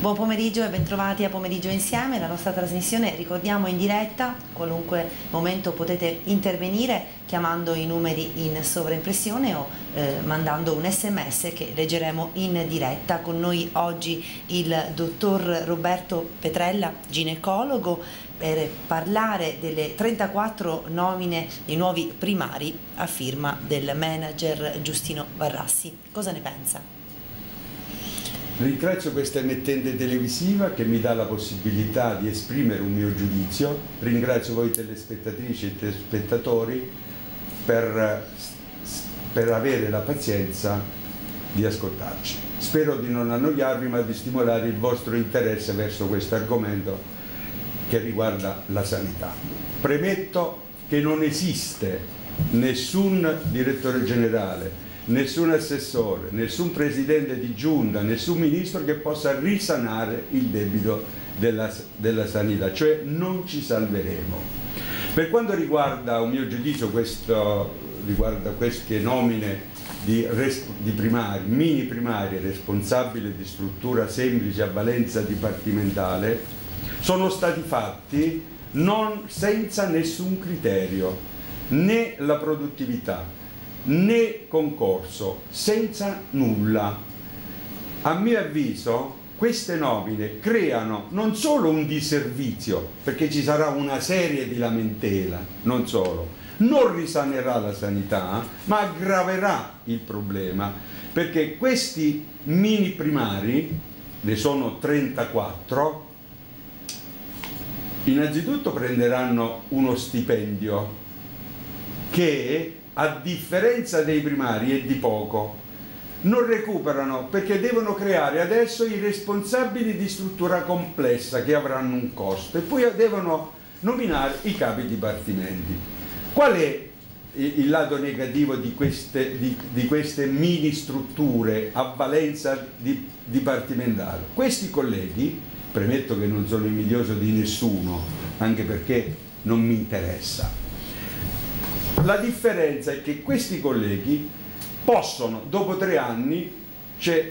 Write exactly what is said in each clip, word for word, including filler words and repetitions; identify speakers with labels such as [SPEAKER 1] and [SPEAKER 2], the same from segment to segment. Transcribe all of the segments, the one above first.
[SPEAKER 1] Buon pomeriggio e bentrovati a Pomeriggio Insieme, la nostra trasmissione, ricordiamo, in diretta. Qualunque momento potete intervenire chiamando i numeri in sovraimpressione o eh, mandando un sms che leggeremo in diretta. Con noi oggi il dottor Roberto Petrella, ginecologo, per parlare delle trentaquattro nomine di nuovi primari a firma del manager Giustino Barrassi. Cosa ne pensa?
[SPEAKER 2] Ringrazio questa emittente televisiva che mi dà la possibilità di esprimere un mio giudizio. Ringrazio voi telespettatrici e telespettatori per, per avere la pazienza di ascoltarci. Spero di non annoiarvi, ma di stimolare il vostro interesse verso questo argomento che riguarda la sanità. Premetto che non esiste nessun direttore generale, nessun assessore, nessun presidente di giunta, nessun ministro che possa risanare il debito della, della sanità, cioè non ci salveremo. Per quanto riguarda un mio giudizio, questo riguarda queste nomine di, di primari, mini primari, responsabili di struttura semplice a valenza dipartimentale, sono stati fatti non senza nessun criterio, né la produttività né concorso, senza nulla. A mio avviso queste nomine creano non solo un disservizio, perché ci sarà una serie di lamentela, non solo, non risanerà la sanità, ma aggraverà il problema, perché questi mini primari, ne sono trentaquattro, innanzitutto prenderanno uno stipendio che, a differenza dei primari, è di poco. Non recuperano perché devono creare adesso i responsabili di struttura complessa che avranno un costo e poi devono nominare i capi dipartimenti. Qual è il lato negativo di queste, di, di queste mini strutture a valenza di, dipartimentale? Questi colleghi, premetto che non sono invidioso di nessuno, anche perché non mi interessa, la differenza è che questi colleghi possono, dopo tre anni, cioè,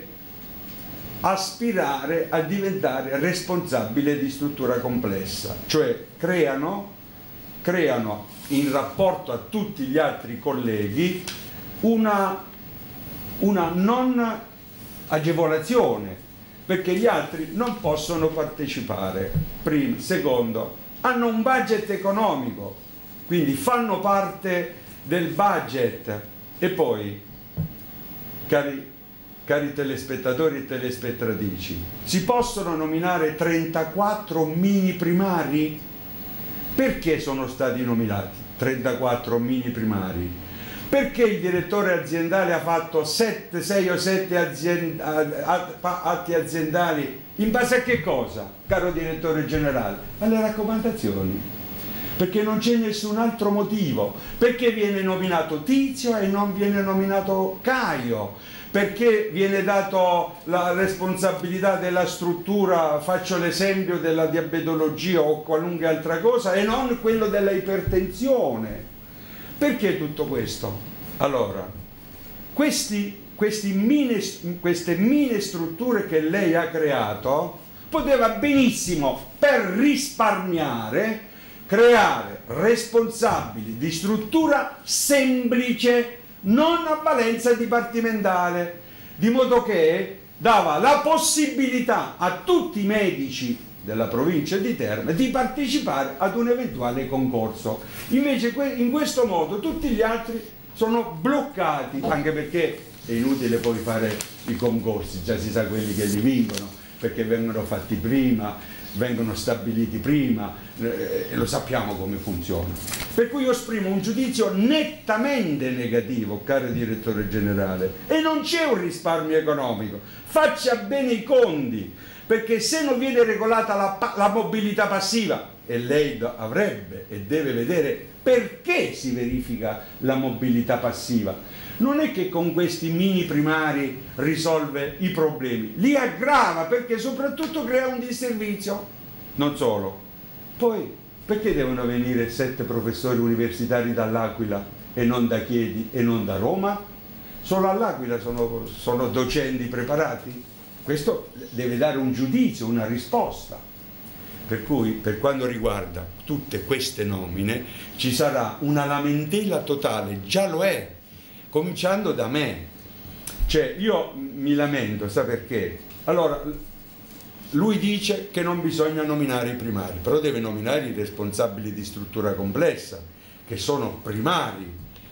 [SPEAKER 2] aspirare a diventare responsabile di struttura complessa, cioè creano, creano in rapporto a tutti gli altri colleghi una, una non agevolazione, perché gli altri non possono partecipare. Primo. Secondo, hanno un budget economico, quindi fanno parte del budget. E poi, cari, cari telespettatori e telespettatrici, si possono nominare trentaquattro mini primari? Perché sono stati nominati trentaquattro mini primari? Perché il direttore aziendale ha fatto sette, sei o sette aziend atti aziendali in base a che cosa, caro direttore generale? Alle raccomandazioni. Perché non c'è nessun altro motivo, perché viene nominato Tizio e non viene nominato Caio, perché viene dato la responsabilità della struttura, faccio l'esempio della diabetologia o qualunque altra cosa, e non quello della ipertensione. Perché tutto questo? Allora, questi, questi mini, queste mini strutture che lei ha creato, poteva benissimo, per risparmiare, creare responsabili di struttura semplice, non a valenza dipartimentale, di modo che dava la possibilità a tutti i medici della provincia di Terni di partecipare ad un eventuale concorso. Invece in questo modo tutti gli altri sono bloccati, anche perché è inutile poi fare i concorsi, già si sa quelli che li vincono, perché vengono fatti prima, vengono stabiliti prima, eh, e lo sappiamo come funziona. Per cui io esprimo un giudizio nettamente negativo, caro direttore generale, e non c'è un risparmio economico. Faccia bene i conti, perché se non viene regolata la, la mobilità passiva, e lei avrebbe e deve vedere perché si verifica la mobilità passiva, non è che con questi mini primari risolve i problemi, li aggrava, perché soprattutto crea un disservizio. Non solo, poi perché devono venire sette professori universitari dall'Aquila e non da Chieti e non da Roma? Solo all'Aquila sono, sono docenti preparati? questo deve dare un giudizio, una risposta. Per cui, per quanto riguarda tutte queste nomine, ci sarà una lamentela totale, già lo è, cominciando da me. Cioè, io mi lamento, sa perché? Allora, lui dice che non bisogna nominare i primari, però deve nominare i responsabili di struttura complessa, che sono primari,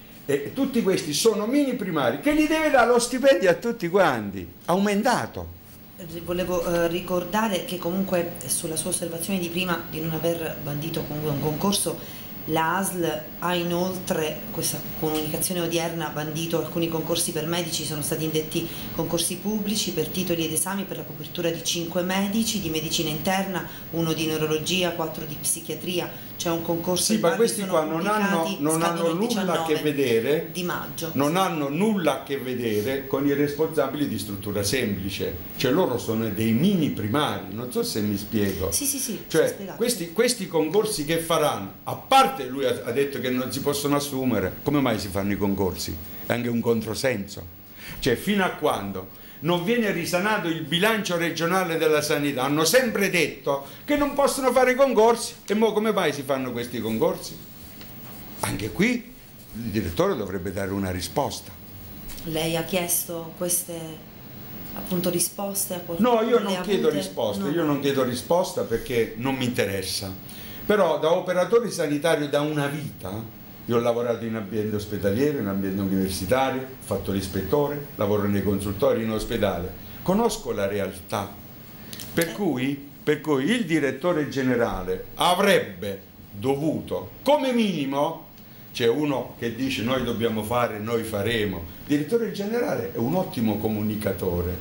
[SPEAKER 2] e tutti questi sono mini primari, che gli deve dare lo stipendio a tutti quanti, aumentato.
[SPEAKER 1] Volevo eh, ricordare che comunque sulla sua osservazione di prima di non aver bandito comunque un concorso, la A S L ha inoltre, questa comunicazione odierna, bandito alcuni concorsi per medici, sono stati indetti concorsi pubblici per titoli ed esami per la copertura di cinque medici di medicina interna, uno di neurologia, quattro di psichiatria. C'è un concorso.
[SPEAKER 2] Sì, ma questi qua non hanno, non hanno nulla a che vedere
[SPEAKER 1] di maggio.
[SPEAKER 2] Non hanno nulla a che vedere con i responsabili di struttura semplice, cioè loro sono dei mini primari, non so se mi spiego.
[SPEAKER 1] Sì, sì, sì.
[SPEAKER 2] Cioè questi, questi concorsi che faranno, a parte lui ha, ha detto che non si possono assumere, come mai si fanno i concorsi? È anche un controsenso. Cioè fino a quando non viene risanato il bilancio regionale della sanità, hanno sempre detto che non possono fare concorsi, e mo come mai si fanno questi concorsi? Anche qui il direttore dovrebbe dare una risposta.
[SPEAKER 1] Lei ha chiesto queste appunto risposte a qualcuno?
[SPEAKER 2] No, io non chiedo risposta, no. Io non chiedo risposta perché non mi interessa, però da operatore sanitario da una vita. Io ho lavorato in ambiente ospedaliero, in ambiente universitario, ho fatto l'ispettore, lavoro nei consultori in ospedale, conosco la realtà, per cui, per cui il direttore generale avrebbe dovuto, come minimo, c'è uno che dice noi dobbiamo fare, noi faremo, il direttore generale è un ottimo comunicatore.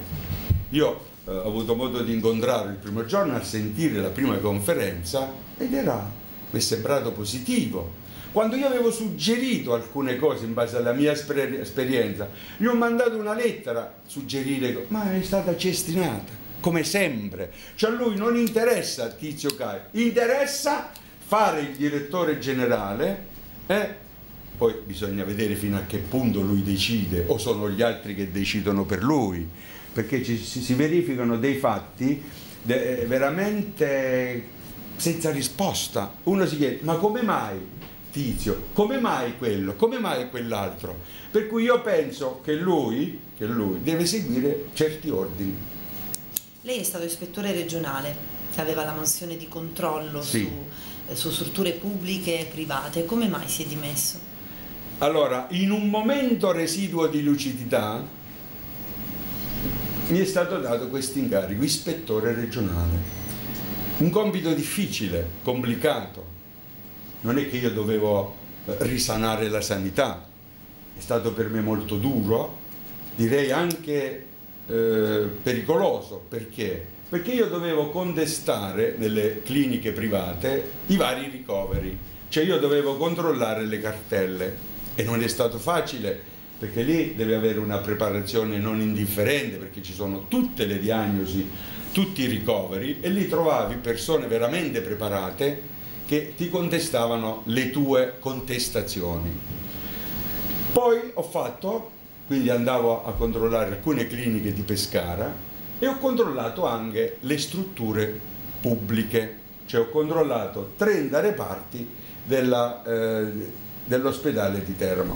[SPEAKER 2] Io eh, ho avuto modo di incontrarlo il primo giorno a sentire la prima conferenza ed era, mi è sembrato positivo. Quando io avevo suggerito alcune cose in base alla mia esperienza, gli ho mandato una lettera a suggerire, ma è stata cestinata, come sempre. Cioè a lui non interessa Tizio Caio, interessa fare il direttore generale, eh? Poi bisogna vedere fino a che punto lui decide, o sono gli altri che decidono per lui, perché ci, si verificano dei fatti de, veramente senza risposta. Uno si chiede, ma come mai? Tizio, come mai quello, come mai quell'altro? Per cui io penso che lui, che lui deve seguire certi ordini.
[SPEAKER 1] Lei è stato ispettore regionale, aveva la mansione di controllo sì. su, eh, su strutture pubbliche e private, come mai si è dimesso?
[SPEAKER 2] Allora, in un momento residuo di lucidità mi è stato dato questo incarico, ispettore regionale, un compito difficile, complicato. Non è che io dovevo risanare la sanità, è stato per me molto duro, direi anche eh, pericoloso. Perché? Perché io dovevo contestare nelle cliniche private i vari ricoveri, cioè io dovevo controllare le cartelle e non è stato facile, perché lì deve avere una preparazione non indifferente, perché ci sono tutte le diagnosi, tutti i ricoveri, e lì trovavi persone veramente preparate che ti contestavano le tue contestazioni. Poi ho fatto, quindi andavo a controllare alcune cliniche di Pescara e ho controllato anche le strutture pubbliche, cioè ho controllato trenta reparti della, eh, dell'ospedale di Teramo.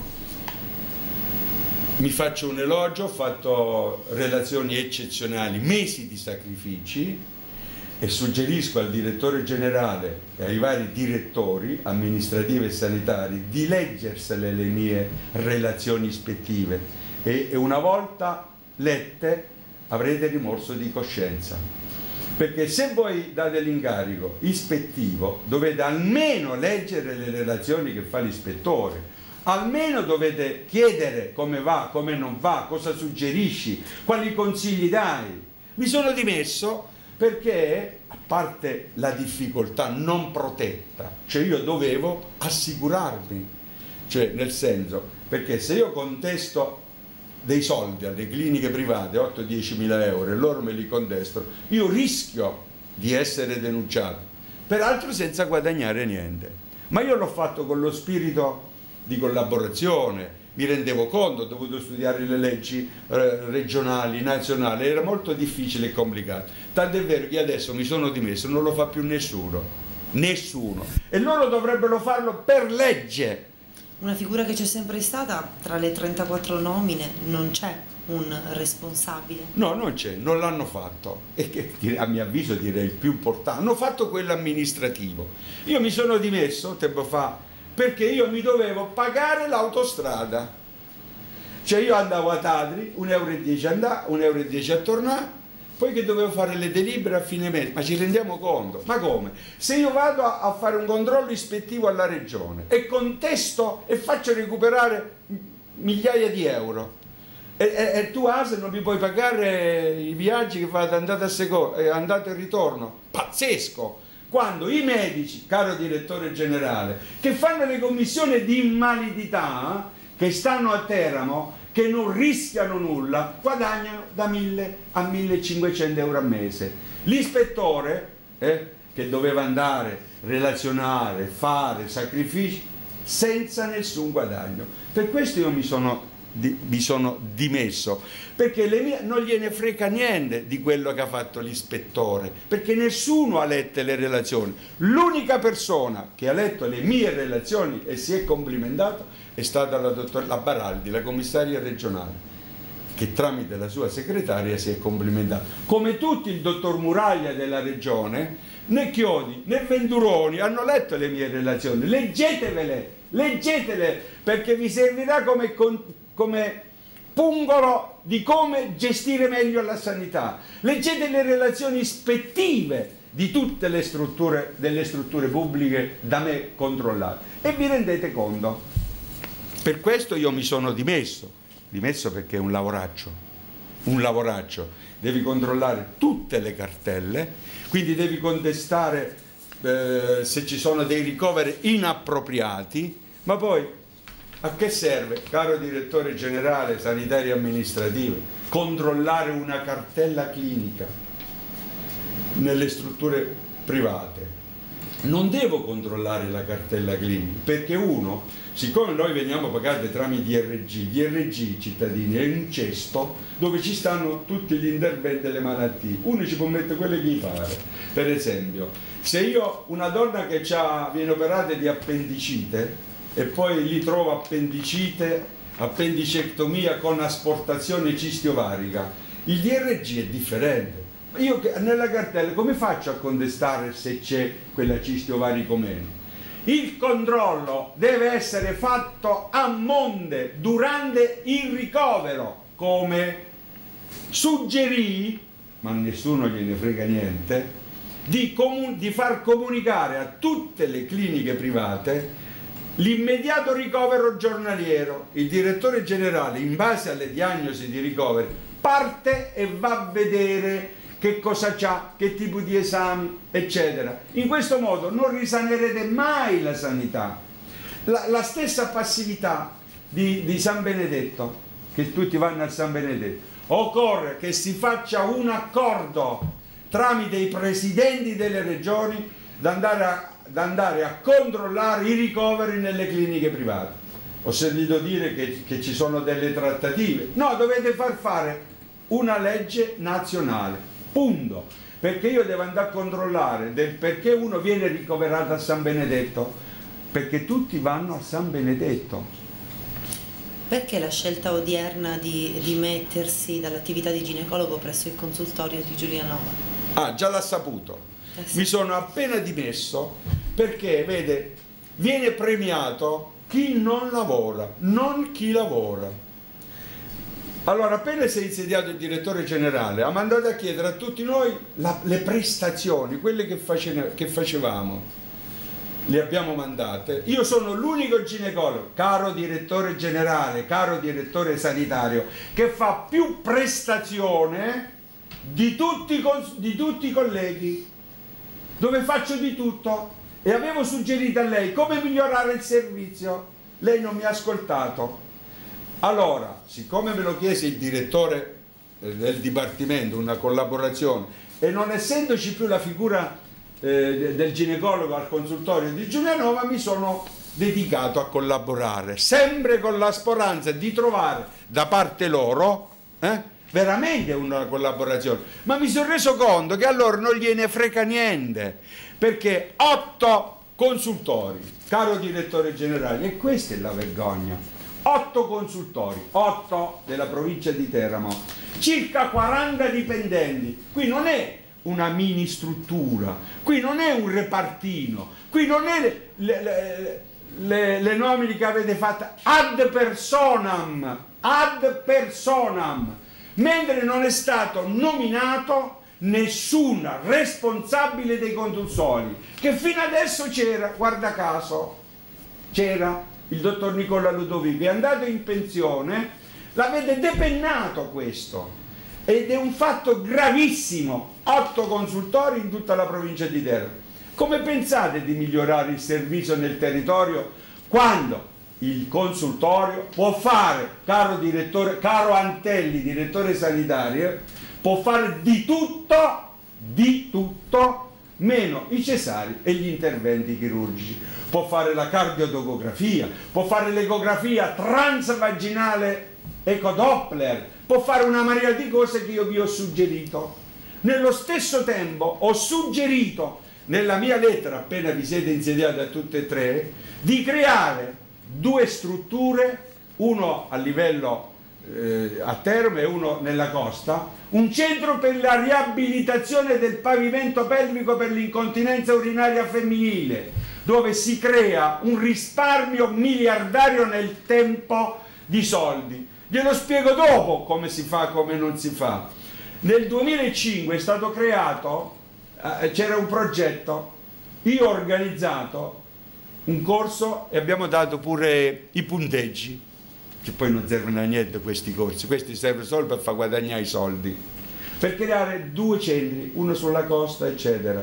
[SPEAKER 2] Mi faccio un elogio, ho fatto relazioni eccezionali, mesi di sacrifici, e suggerisco al direttore generale e ai vari direttori amministrativi e sanitari di leggersele le mie relazioni ispettive e, e una volta lette avrete rimorso di coscienza, perché se voi date l'incarico ispettivo dovete almeno leggere le relazioni che fa l'ispettore, almeno dovete chiedere come va, come non va, cosa suggerisci, quali consigli dai. Mi sono dimesso perché, a parte la difficoltà non protetta, cioè io dovevo assicurarmi, cioè nel senso, perché se io contesto dei soldi alle cliniche private, otto dieci mila euro, e loro me li contestano, io rischio di essere denunciato, peraltro senza guadagnare niente. Ma io l'ho fatto con lo spirito di collaborazione, mi rendevo conto, ho dovuto studiare le leggi eh, regionali, nazionali, era molto difficile e complicato. Tant'è vero che adesso mi sono dimesso, non lo fa più nessuno, nessuno. E loro dovrebbero farlo per legge.
[SPEAKER 1] Una figura che c'è sempre stata, tra le trentaquattro nomine non c'è un responsabile.
[SPEAKER 2] No, non c'è, non l'hanno fatto. E che a mio avviso direi il più importante, hanno fatto quello amministrativo. Io mi sono dimesso tempo fa perché io mi dovevo pagare l'autostrada, cioè io andavo a Tadri, un euro e dieci andare, un euro e dieci a tornare, poi che dovevo fare le delibere a fine mese. Ma ci rendiamo conto? Ma come? Se io vado a, a fare un controllo ispettivo alla regione e contesto e faccio recuperare migliaia di euro e, e, e tu A S non mi puoi pagare i viaggi che fate andata a seconda, eh, andata e ritorno, pazzesco! Quando i medici, caro direttore generale, che fanno le commissioni di invalidità, che stanno a Teramo, che non rischiano nulla, guadagnano da mille a millecinquecento euro al mese. L'ispettore, eh, che doveva andare, relazionare, fare sacrifici, senza nessun guadagno. Per questo io mi sono, di, mi sono dimesso, perché le mie, non gliene frega niente di quello che ha fatto l'ispettore, perché nessuno ha letto le relazioni. L'unica persona che ha letto le mie relazioni e si è complimentato è stata la dottor la Baraldi, la commissaria regionale, che tramite la sua segretaria si è complimentata. Come tutti il dottor Muraglia della regione, né Chiodi né Venturoni hanno letto le mie relazioni. Leggetevele, leggetele, perché vi servirà come, come pungolo di come gestire meglio la sanità. Leggete le relazioni ispettive di tutte le strutture, delle strutture pubbliche da me controllate e vi rendete conto. Per questo io mi sono dimesso, dimesso perché è un lavoraccio, un lavoraccio. Devi controllare tutte le cartelle, quindi devi contestare eh, se ci sono dei ricoveri inappropriati, ma poi a che serve, caro direttore generale sanitario e amministrativo, controllare una cartella clinica nelle strutture private? Non devo controllare la cartella clinica, perché uno, siccome noi veniamo pagati tramite D R G, D R G cittadini è un cesto dove ci stanno tutti gli interventi e le malattie, uno ci può mettere quelle che gli pare. Per esempio, se io, una donna che viene operata di appendicite e poi gli trovo appendicite, appendicectomia con asportazione cistiovarica, il D R G è differente. Io nella cartella come faccio a contestare se c'è quella cisti ovarica o meno? Il controllo deve essere fatto a monte durante il ricovero, come suggerì, ma nessuno gliene frega niente, di, di far comunicare a tutte le cliniche private l'immediato ricovero giornaliero. Il direttore generale, in base alle diagnosi di ricovero, parte e va a vedere che cosa c'ha, che tipo di esami, eccetera. In questo modo non risanerete mai la sanità. La, la stessa passività di, di San Benedetto, che tutti vanno a San Benedetto, occorre che si faccia un accordo tramite i presidenti delle regioni da andare a, da andare a controllare i ricoveri nelle cliniche private. Ho sentito dire che, che ci sono delle trattative. No, dovete far fare una legge nazionale. Punto. Perché io devo andare a controllare del perché uno viene ricoverato a San Benedetto, perché tutti vanno a San Benedetto.
[SPEAKER 1] Perché la scelta odierna di dimettersi dall'attività di ginecologo presso il consultorio di Giulianova?
[SPEAKER 2] Ah, già l'ha saputo.
[SPEAKER 1] Eh sì.
[SPEAKER 2] Mi sono appena dimesso perché, vede, viene premiato chi non lavora, non chi lavora. Allora, appena si è insediato il direttore generale, ha mandato a chiedere a tutti noi la, le prestazioni, quelle che, face, che facevamo, le abbiamo mandate. Io sono l'unico ginecologo, caro direttore generale, caro direttore sanitario, che fa più prestazione di tutti, di tutti i colleghi, dove faccio di tutto. E avevo suggerito a lei come migliorare il servizio, lei non mi ha ascoltato. Allora, siccome me lo chiese il direttore del dipartimento, una collaborazione, e non essendoci più la figura eh, del ginecologo al consultorio di Giulianova, mi sono dedicato a collaborare, sempre con la speranza di trovare da parte loro eh, veramente una collaborazione. Ma mi sono reso conto che a loro non gliene frega niente, perché otto consultori, caro direttore generale, e questa è la vergogna, otto consultori, otto della provincia di Teramo, circa quaranta dipendenti. Qui non è una mini struttura, qui non è un repartino, qui non è le, le, le, le, le nomine che avete fatto ad personam, ad personam, mentre non è stato nominato nessun responsabile dei consultori, che fino adesso c'era, guarda caso, c'era il dottor Nicola Ludovico, è andato in pensione, l'avete depennato questo, ed è un fatto gravissimo, otto consultori in tutta la provincia di Teramo. Come pensate di migliorare il servizio nel territorio quando il consultorio può fare, caro direttore, caro Antelli, direttore sanitario, può fare di tutto, di tutto, meno i cesari e gli interventi chirurgici. Può fare la cardiotocografia, può fare l'ecografia transvaginale ecodoppler, può fare una marea di cose che io vi ho suggerito. Nello stesso tempo ho suggerito nella mia lettera, appena vi siete insediati a tutte e tre, di creare due strutture, uno a livello eh, a Teramo e uno nella costa, un centro per la riabilitazione del pavimento pelvico per l'incontinenza urinaria femminile, dove si crea un risparmio miliardario nel tempo di soldi. Glielo spiego dopo come si fa, come non si fa. Nel duemilacinque è stato creato, eh, c'era un progetto, io ho organizzato un corso e abbiamo dato pure i punteggi, che poi non servono a niente questi corsi, questi servono solo per far guadagnare i soldi, per creare due centri, uno sulla costa, eccetera.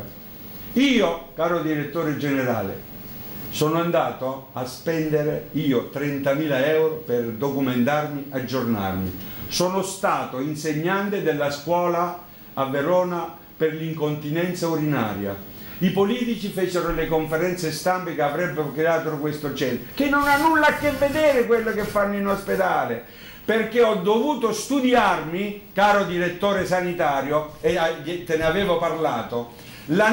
[SPEAKER 2] Io, caro direttore generale, sono andato a spendere io trentamila euro per documentarmi, aggiornarmi. Sono stato insegnante della scuola a Verona per l'incontinenza urinaria. I politici fecero le conferenze stampe che avrebbero creato questo centro, che non ha nulla a che vedere quello che fanno in ospedale, perché ho dovuto studiarmi, caro direttore sanitario, e te ne avevo parlato, la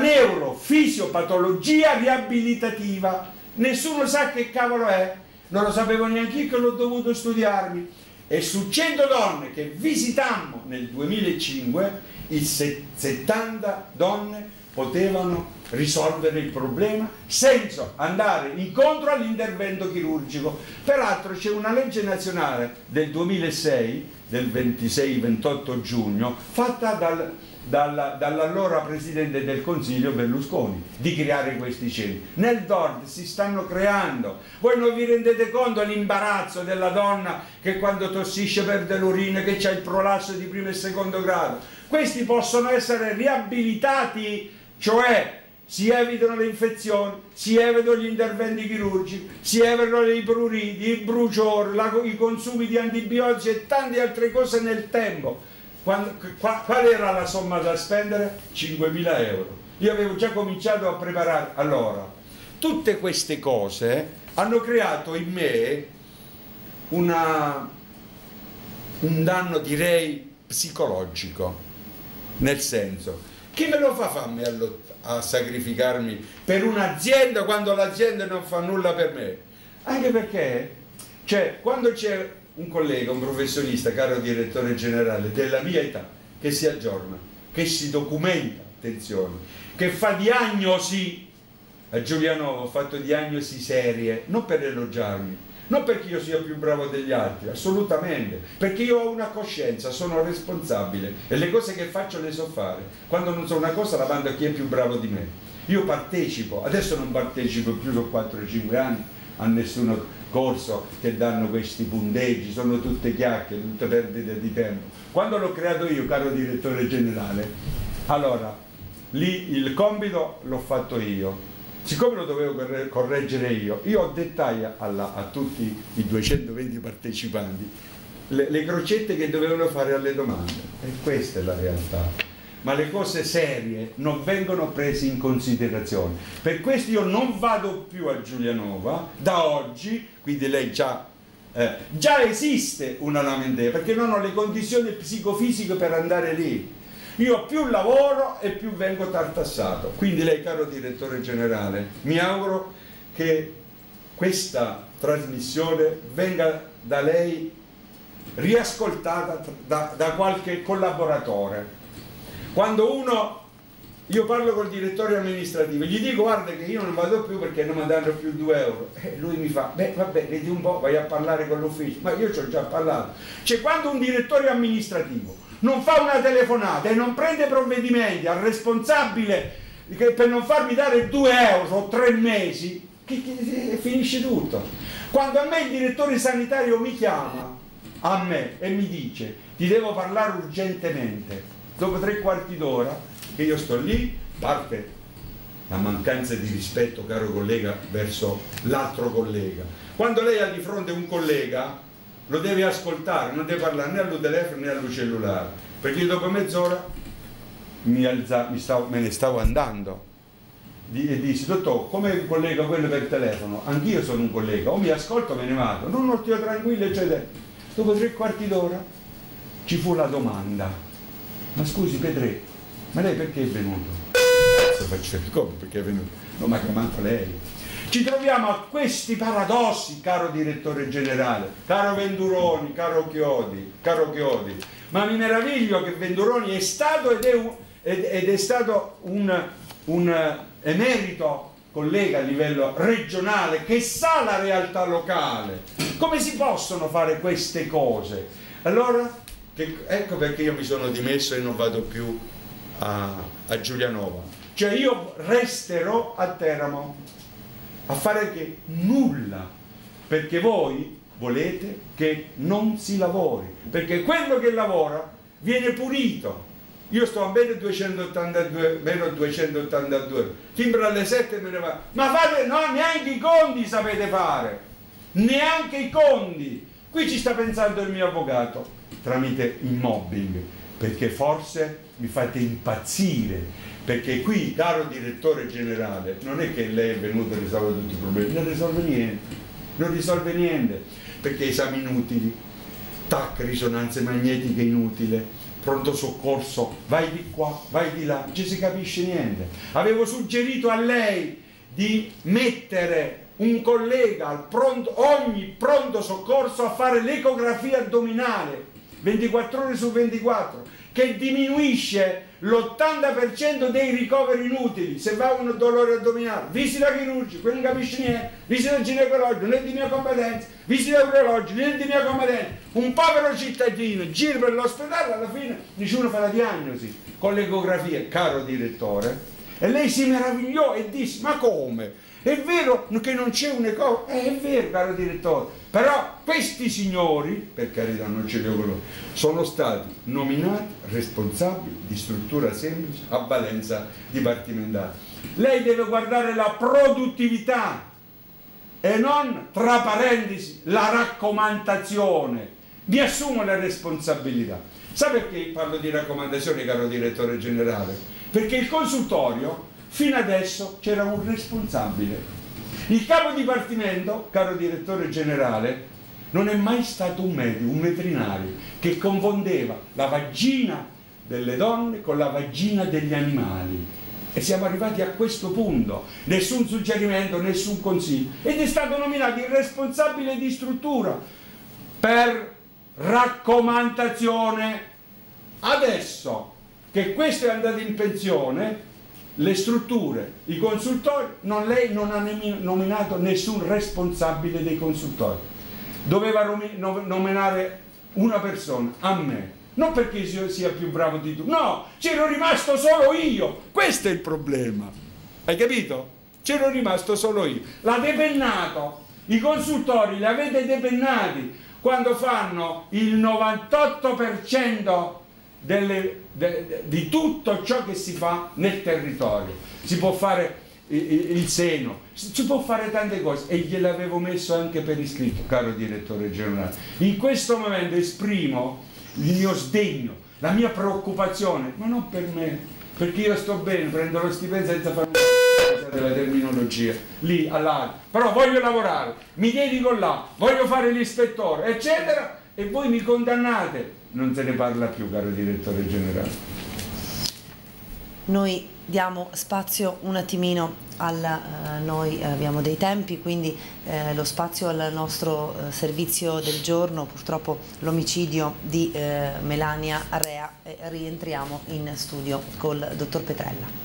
[SPEAKER 2] neurofisiopatologia riabilitativa. Nessuno sa che cavolo è, non lo sapevo neanche io, che l'ho dovuto studiarmi. E su cento donne che visitammo nel duemilacinque, il settanta donne potevano risolvere il problema senza andare incontro all'intervento chirurgico. Peraltro c'è una legge nazionale del duemilasei, del ventisei ventotto giugno, fatta dal, dal, dall'allora Presidente del Consiglio Berlusconi, di creare questi centri. Nel Nord si stanno creando. Voi non vi rendete conto dell'imbarazzo della donna che quando tossisce perde l'urina, che c'ha il prolasso di primo e secondo grado. Questi possono essere riabilitati, cioè si evitano le infezioni, si evitano gli interventi chirurgici, si evitano i pruriti, i bruciori, la, i consumi di antibiotici e tante altre cose nel tempo. Quando, qua, qual era la somma da spendere? cinquemila euro. Io avevo già cominciato a preparare. Allora, tutte queste cose hanno creato in me una, un danno, direi, psicologico, nel senso, chi me lo fa farmi a lottare? A sacrificarmi per un'azienda quando l'azienda non fa nulla per me? Anche perché, cioè, quando c'è un collega, un professionista, caro direttore generale, della mia età, che si aggiorna, che si documenta, attenzione, che fa diagnosi, a Giuliano ho fatto diagnosi serie, non per elogiarmi, non perché io sia più bravo degli altri, assolutamente, perché io ho una coscienza, sono responsabile e le cose che faccio le so fare. Quando non so una cosa la mando a chi è più bravo di me. Io partecipo, adesso non partecipo più da quattro cinque anni a nessun corso che danno questi punteggi, sono tutte chiacchiere, tutte perdite di tempo. Quando l'ho creato io, caro direttore generale, allora lì il compito l'ho fatto io. Siccome lo dovevo correggere io, io ho dettagliato alla, a tutti i duecentoventi partecipanti le, le crocette che dovevano fare alle domande. E questa è la realtà. ma le cose serie non vengono prese in considerazione. Per questo io non vado più a Giulianova da oggi, quindi lei già, eh, già esiste una lamentela, perché non ho le condizioni psicofisiche per andare lì. Io più lavoro e più vengo tartassato. Quindi lei, caro direttore generale, mi auguro che questa trasmissione venga da lei riascoltata da, da qualche collaboratore. Quando uno, io parlo col direttore amministrativo, gli dico guarda che io non vado più perché non mi danno più due euro, e lui mi fa beh vabbè, vedi un po', vai a parlare con l'ufficio, ma io ci ho già parlato. Cioè, quando un direttore amministrativo non fa una telefonata e non prende provvedimenti al responsabile che per non farmi dare due euro o tre mesi, che, che, finisce tutto. Quando a me il direttore sanitario mi chiama a me e mi dice ti devo parlare urgentemente, dopo tre quarti d'ora che io sto lì, parte la mancanza di rispetto, caro collega, verso l'altro collega. Quando lei ha di fronte un collega lo deve ascoltare, non deve parlare né al telefono né al cellulare, perché io dopo mezz'ora mi alza, mi stavo, me ne stavo andando e dissi dottor, come un collega quello per telefono, anch'io sono un collega, o mi ascolto o me ne vado, non ho tiro tranquillo, eccetera. Dopo tre quarti d'ora ci fu la domanda, ma scusi Pedretti, ma lei perché è venuto? Faccio, come perché è venuto? Non mi ha chiamato lei. Ci troviamo a questi paradossi, caro direttore generale, caro Venduroni, caro Chiodi, caro Chiodi, ma mi meraviglio che Venduroni è stato ed è, un, ed, ed è stato un, un emerito collega a livello regionale che sa la realtà locale. Come si possono fare queste cose? Allora, che, ecco perché io mi sono dimesso e non vado più a, a Giulianova. Cioè io resterò a Teramo a fare che nulla, perché voi volete che non si lavori, perché quello che lavora viene punito. Io sto a meno duecentottantadue, meno duecentottantadue, timbro alle sette e me ne va. Ma fate, no, neanche i conti sapete fare, neanche i conti. Qui ci sta pensando il mio avvocato tramite il mobbing, perché forse mi fate impazzire, perché qui, caro direttore generale, non è che lei è venuto a risolvere tutti i problemi, non risolve niente, non risolve niente, perché esami inutili, tac, risonanze magnetiche inutile, pronto soccorso, vai di qua, vai di là, non ci si capisce niente. Avevo suggerito a lei di mettere un collega al pronto, ogni pronto soccorso a fare l'ecografia addominale ventiquattro ore su ventiquattro, che diminuisce l'ottanta per cento dei ricoveri inutili. Se va un dolore addominale, visita chirurgica, quello non capisce niente, visita ginecologico, non è di mia competenza, visita urologica, non è di mia competenza. Un povero cittadino gira per l'ospedale, alla fine nessuno fa la diagnosi con l'ecografia, caro direttore. E lei si meravigliò e disse, ma come? È vero che non c'è un'ecografia? Eh, è vero, caro direttore, però questi signori, per carità non ce li ho con loro, sono stati nominati responsabili di struttura semplice a valenza dipartimentale. Lei deve guardare la produttività e non, tra parentesi, la raccomandazione. Mi assumo le responsabilità. Sa perché parlo di raccomandazione, caro direttore generale? Perché il consultorio fino adesso c'era un responsabile. Il capo dipartimento, caro direttore generale, non è mai stato un medico, un veterinario, che confondeva la vagina delle donne con la vagina degli animali. E siamo arrivati a questo punto. Nessun suggerimento, nessun consiglio. Ed è stato nominato il responsabile di struttura per raccomandazione. Adesso che questo è andato in pensione, le strutture, i consultori, non, lei non ha nominato nessun responsabile dei consultori. Doveva nominare una persona, a me, non perché io sia più bravo di tu, no, c'ero rimasto solo io, questo è il problema, hai capito? C'ero rimasto solo io, l'ha depennato, i consultori li avete depennati quando fanno il novantotto per cento delle, de, de, di tutto ciò che si fa nel territorio. Si può fare il, il seno, si può fare tante cose, e gliel'avevo messo anche per iscritto, caro direttore generale. In questo momento esprimo il mio sdegno La mia preoccupazione, ma non per me, perché io sto bene, prendo lo stipendio senza fare una della terminologia, lì, all'altro, però voglio lavorare, mi dedico là, voglio fare l'ispettore, eccetera, e voi mi condannate. Non se ne parla più, caro direttore generale.
[SPEAKER 1] Noi diamo spazio un attimino al, eh, noi abbiamo dei tempi, quindi eh, lo spazio al nostro eh, servizio del giorno, purtroppo l'omicidio di eh, Melania Rea, e rientriamo in studio col dottor Petrella.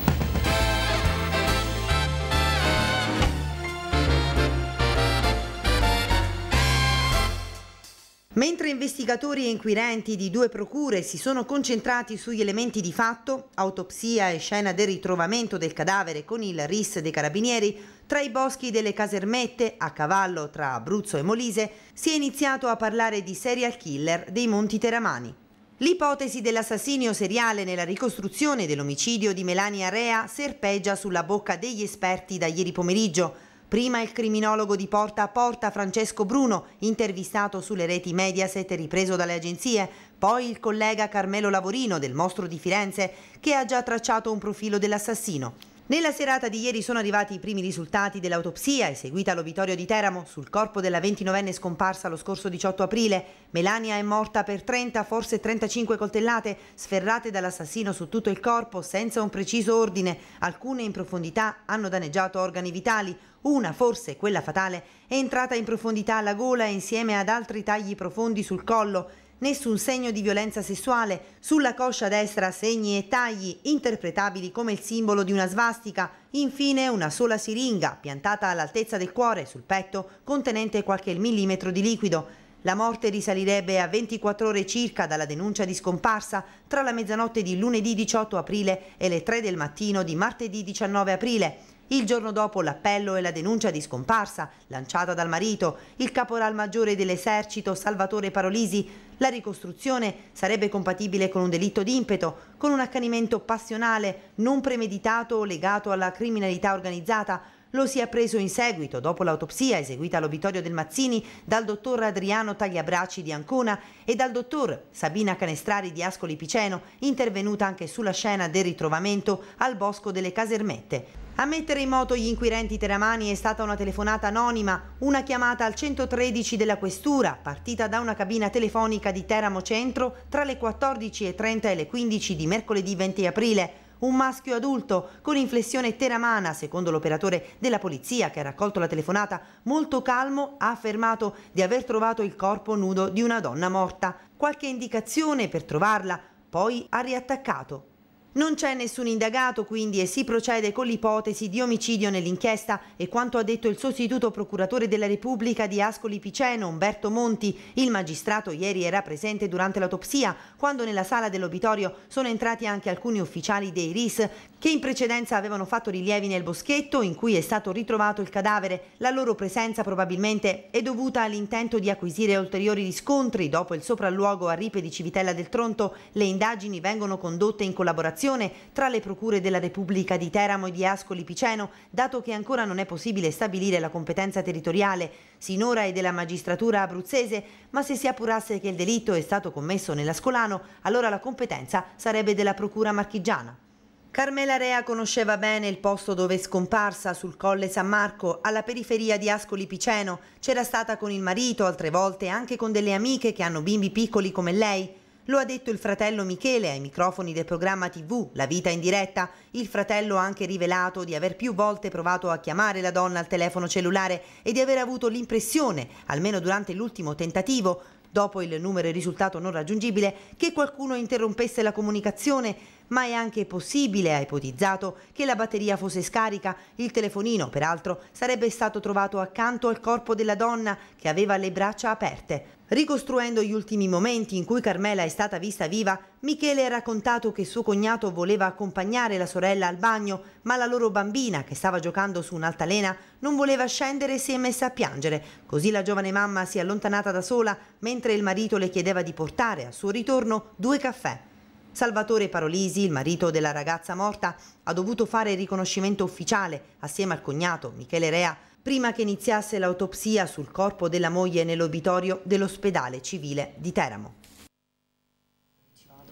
[SPEAKER 1] Mentre investigatori e inquirenti di due procure si sono concentrati sugli elementi di fatto, autopsia e scena del ritrovamento del cadavere con il R I S dei Carabinieri, tra i boschi delle Casermette, a cavallo tra Abruzzo e Molise, si è iniziato a parlare di serial killer dei Monti Teramani. L'ipotesi dell'assassinio seriale nella ricostruzione dell'omicidio di Melania Rea serpeggia sulla bocca degli esperti da ieri pomeriggio. Prima il criminologo di Porta a Porta Francesco Bruno, intervistato sulle reti Mediaset e ripreso dalle agenzie, poi il collega Carmelo Lavorino del Mostro di Firenze, che ha già tracciato un profilo dell'assassino. Nella serata di ieri sono arrivati i primi risultati dell'autopsia eseguita all'Obitorio di Teramo sul corpo della ventinovenne scomparsa lo scorso diciotto aprile. Melania è morta per trenta, forse trentacinque coltellate, sferrate dall'assassino su tutto il corpo senza un preciso ordine. Alcune in profondità hanno danneggiato organi vitali. Una, forse quella fatale, è entrata in profondità alla gola insieme ad altri tagli profondi sul collo. Nessun segno di violenza sessuale, sulla coscia destra segni e tagli interpretabili come il simbolo di una svastica, infine una sola siringa piantata all'altezza del cuore sul petto contenente qualche millimetro di liquido. La morte risalirebbe a ventiquattro ore circa dalla denuncia di scomparsa tra la mezzanotte di lunedì diciotto aprile e le tre del mattino di martedì diciannove aprile. Il giorno dopo l'appello e la denuncia di scomparsa lanciata dal marito, il caporal maggiore dell'esercito Salvatore Parolisi. La ricostruzione sarebbe compatibile con un delitto d'impeto, con un accanimento passionale non premeditato o legato alla criminalità organizzata. Lo si è appreso in seguito, dopo l'autopsia eseguita all'Obitorio del Mazzini dal dottor Adriano Tagliabracci di Ancona e dal dottor Sabina Canestrari di Ascoli Piceno, intervenuta anche sulla scena del ritrovamento al Bosco delle Casermette. A mettere in moto gli inquirenti teramani è stata una telefonata anonima, una chiamata al centotredici della Questura, partita da una cabina telefonica di Teramo Centro tra le quattordici e trenta e le quindici di mercoledì venti aprile. Un maschio adulto con inflessione teramana, secondo l'operatore della polizia che ha raccolto la telefonata, molto calmo, ha affermato di aver trovato il corpo nudo di una donna morta. Qualche indicazione per trovarla, poi ha riattaccato. Non c'è nessun indagato quindi e si procede con l'ipotesi di omicidio nell'inchiesta e quanto ha detto il sostituto procuratore della Repubblica di Ascoli Piceno, Umberto Monti. Il magistrato ieri era presente durante l'autopsia, quando nella sala dell'obitorio sono entrati anche alcuni ufficiali dei R I S che in precedenza avevano fatto rilievi nel boschetto in cui è stato ritrovato il cadavere. La loro presenza probabilmente è dovuta all'intento di acquisire ulteriori riscontri. Dopo il sopralluogo a Ripe di Civitella del Tronto, le indagini vengono condotte in collaborazione tra le procure della Repubblica di Teramo e di Ascoli Piceno, dato che ancora non è possibile stabilire la competenza territoriale. Sinora è della magistratura abruzzese, ma se si appurasse che il delitto è stato commesso nell'Ascolano, allora la competenza sarebbe della procura marchigiana. Carmela Rea conosceva bene il posto dove è scomparsa, sul Colle San Marco, alla periferia di Ascoli Piceno. C'era stata con il marito, altre volte anche con delle amiche che hanno bimbi piccoli come lei. Lo ha detto il fratello Michele ai microfoni del programma tivù La Vita in Diretta. Il fratello ha anche rivelato di aver più volte provato a chiamare la donna al telefono cellulare e di aver avuto l'impressione, almeno durante l'ultimo tentativo, dopo il numero risultato non raggiungibile, che qualcuno interrompesse la comunicazione, ma è anche possibile, ha ipotizzato, che la batteria fosse scarica. Il telefonino, peraltro, sarebbe stato trovato accanto al corpo della donna che aveva le braccia aperte. Ricostruendo gli ultimi momenti in cui Carmela è stata vista viva, Michele ha raccontato che suo cognato voleva accompagnare la sorella al bagno, ma la loro bambina, che stava giocando su un'altalena, non voleva scendere e si è messa a piangere. Così la giovane mamma si è allontanata da sola, mentre il marito le chiedeva di portare al suo ritorno due caffè. Salvatore Parolisi, il marito della ragazza morta, ha dovuto fare il riconoscimento ufficiale assieme al cognato Michele Rea prima che iniziasse l'autopsia sul corpo della moglie nell'obitorio dell'ospedale civile di Teramo.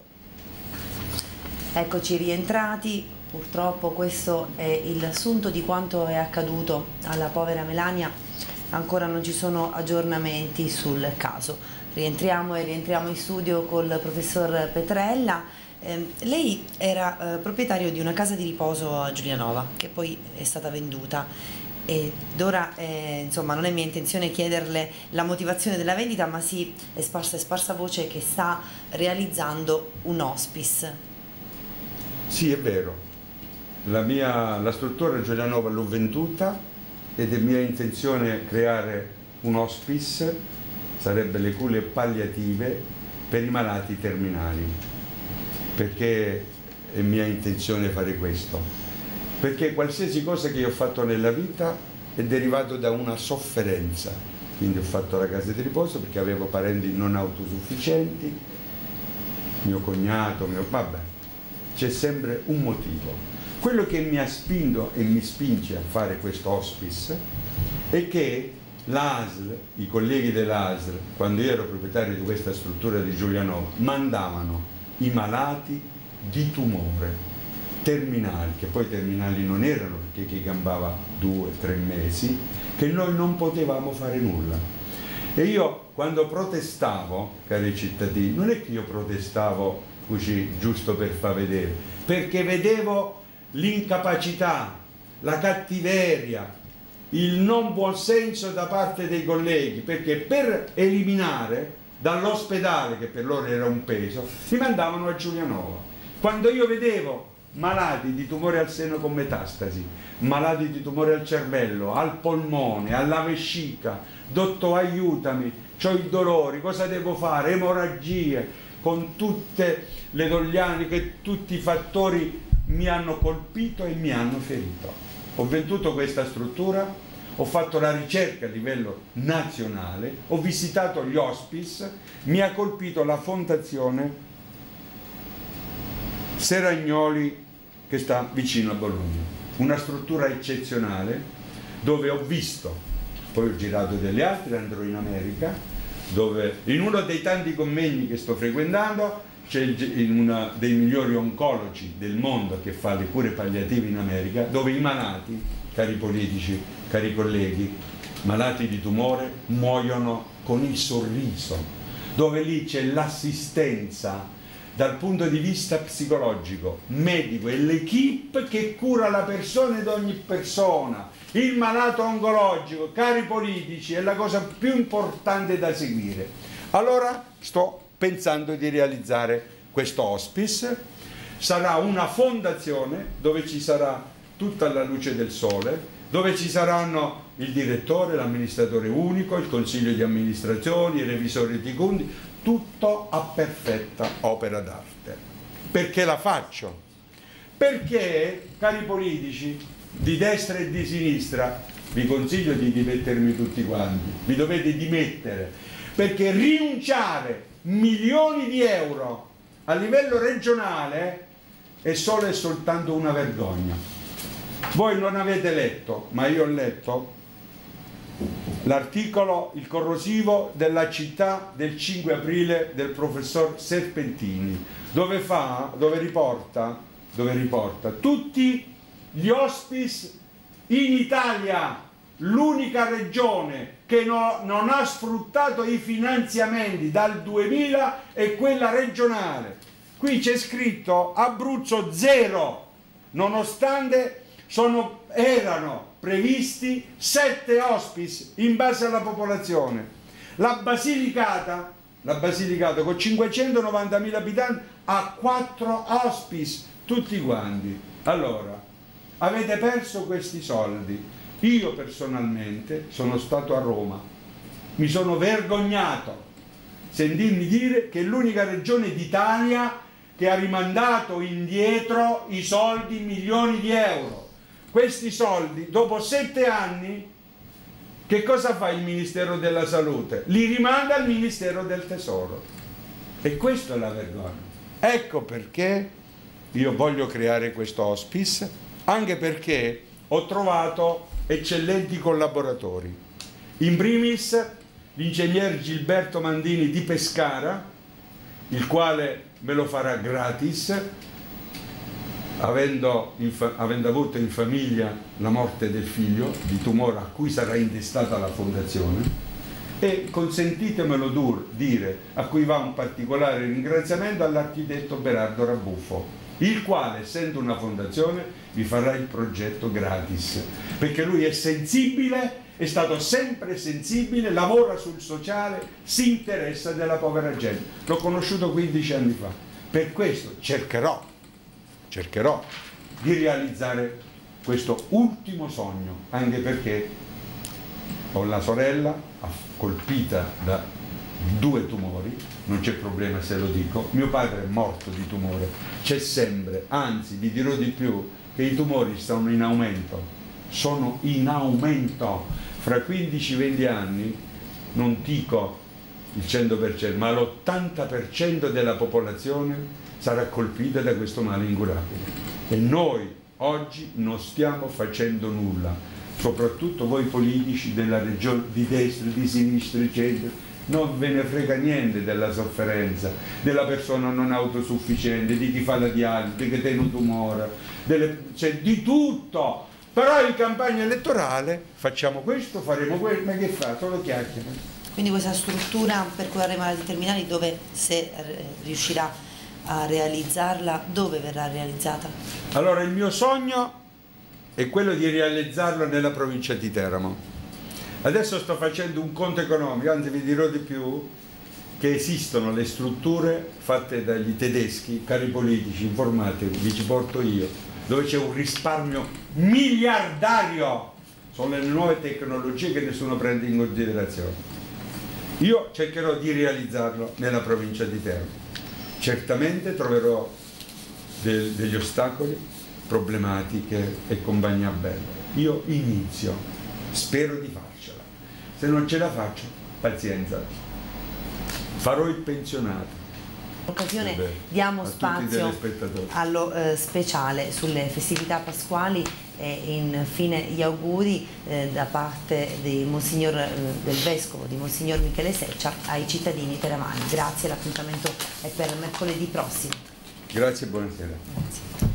[SPEAKER 1] Eccoci rientrati, purtroppo questo è il sunto di quanto è accaduto alla povera Melania, ancora non ci sono aggiornamenti sul caso. Rientriamo e rientriamo in studio col professor Petrella. Eh, lei era eh, proprietario di una casa di riposo a Giulianova che poi è stata venduta. Ed ora eh, insomma non è mia intenzione chiederle la motivazione della vendita, ma si è sparsa, è sparsa voce che sta realizzando un hospice.
[SPEAKER 2] Sì, è vero, la, mia, la struttura Giulianova l'ho venduta ed è mia intenzione creare un hospice, sarebbe le cure palliative per i malati terminali. Perché è mia intenzione fare questo? Perché qualsiasi cosa che io ho fatto nella vita è derivato da una sofferenza. Quindi ho fatto la casa di riposo perché avevo parenti non autosufficienti, mio cognato, mio... vabbè. C'è sempre un motivo. Quello che mi ha spinto e mi spinge a fare questo hospice è che l'A S L, i colleghi dell'A S L, quando io ero proprietario di questa struttura di Giulianova, mandavano i malati di tumore terminali, che poi terminali non erano perché chi gambava due, tre mesi, che noi non potevamo fare nulla. E io quando protestavo, cari cittadini, non è che io protestavo così giusto per far vedere, perché vedevo l'incapacità, la cattiveria, il non buon senso da parte dei colleghi, perché per eliminare dall'ospedale, che per loro era un peso, mi mandavano a Giulianova. Quando io vedevo malati di tumore al seno con metastasi, malati di tumore al cervello, al polmone, alla vescica, dottor aiutami, ho i dolori, cosa devo fare, emorragie, con tutte le doglianiche, tutti i fattori mi hanno colpito e mi hanno ferito. Ho venduto questa struttura, ho fatto la ricerca a livello nazionale, ho visitato gli hospice, mi ha colpito la fondazione Seragnoli che sta vicino a Bologna, una struttura eccezionale dove ho visto, poi ho girato delle altre, andrò in America, dove in uno dei tanti convegni che sto frequentando c'è uno dei migliori oncologi del mondo che fa le cure palliative in America, dove i malati, cari politici, cari colleghi, malati di tumore muoiono con il sorriso, dove lì c'è l'assistenza dal punto di vista psicologico, medico e l'equipe che cura la persona ed ogni persona. Il malato oncologico, cari politici, è la cosa più importante da seguire. Allora sto pensando di realizzare questo hospice. Sarà una fondazione dove ci sarà tutta la luce del sole, dove ci saranno il direttore, l'amministratore unico, il consiglio di amministrazione, i revisori di conti, tutto a perfetta opera d'arte. Perché la faccio? Perché, cari politici di destra e di sinistra, vi consiglio di dimettermi tutti quanti, vi dovete dimettere, perché rinunciare milioni di euro a livello regionale è solo e soltanto una vergogna. Voi non avete letto, ma io ho letto l'articolo Il corrosivo della città del cinque aprile del professor Serpentini, dove, fa, dove, riporta, dove riporta tutti gli hospice in Italia, l'unica regione che no, non ha sfruttato i finanziamenti dal duemila è quella regionale. Qui c'è scritto Abruzzo zero, nonostante sono, erano previsti sette hospice in base alla popolazione. La Basilicata, la Basilicata con cinquecentonovantamila abitanti ha quattro hospice tutti quanti. Allora, avete perso questi soldi. Io personalmente sono stato a Roma, mi sono vergognato sentirmi dire che è l'unica regione d'Italia che ha rimandato indietro i soldi, milioni di euro. Questi soldi, dopo sette anni, che cosa fa il Ministero della Salute? Li rimanda al Ministero del Tesoro. E questa è la vergogna. Ecco perché io voglio creare questo hospice, anche perché ho trovato eccellenti collaboratori. In primis l'ingegner Gilberto Mandini di Pescara, il quale me lo farà gratis, avendo, avendo avuto in famiglia la morte del figlio di tumore a cui sarà intestata la fondazione, e consentitemelo dur, dire, a cui va un particolare ringraziamento all'architetto Berardo Rabuffo, il quale, essendo una fondazione, vi farà il progetto gratis, perché lui è sensibile, è stato sempre sensibile, lavora sul sociale, si interessa della povera gente. L'ho conosciuto quindici anni fa. Per questo cercherò, cercherò di realizzare questo ultimo sogno, anche perché ho la sorella colpita da due tumori, non c'è problema se lo dico, mio padre è morto di tumore, c'è sempre, anzi vi dirò di più, che i tumori stanno in aumento, sono in aumento, fra quindici venti anni, non dico il cento per cento, ma l'ottanta per cento della popolazione sarà colpita da questo male incurabile. E noi oggi non stiamo facendo nulla, soprattutto voi politici della regione, di destra, di sinistra, eccetera, non ve ne frega niente della sofferenza, della persona non autosufficiente, di chi fa la dialisi, di chi tiene un tumore, delle, cioè di tutto. Però in campagna elettorale facciamo questo, faremo quello, ma che fa? Solo chiacchiere.
[SPEAKER 1] Quindi questa struttura per cui arriva alla terminali, dove, se riuscirà a realizzarla, dove verrà realizzata?
[SPEAKER 2] Allora il mio sogno è quello di realizzarlo nella provincia di Teramo. Adesso sto facendo un conto economico, anzi vi dirò di più, che esistono le strutture fatte dagli tedeschi, cari politici, informatevi, vi ci porto io, dove c'è un risparmio miliardario. Sono le nuove tecnologie che nessuno prende in considerazione. Io cercherò di realizzarlo nella provincia di Teramo. Certamente troverò del, degli ostacoli, problematiche e compagnia bella. Io inizio, spero di farcela. Se non ce la faccio, pazienza, farò il pensionato.
[SPEAKER 1] In occasione diamo spazio allo eh, speciale sulle festività pasquali e infine gli auguri eh, da parte di Monsignor, eh, del Vescovo, di Monsignor Michele Seccia, ai cittadini teramani. Grazie, l'appuntamento è per mercoledì prossimo.
[SPEAKER 2] Grazie e buonasera.
[SPEAKER 1] Grazie.